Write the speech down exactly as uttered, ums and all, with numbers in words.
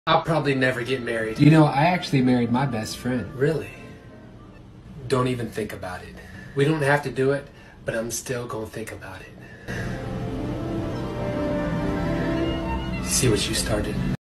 I'll probably never get married. You know, I actually married my best friend. Really? Don't even think about it. We don't have to do it, but I'm still gonna think about it. See what you started?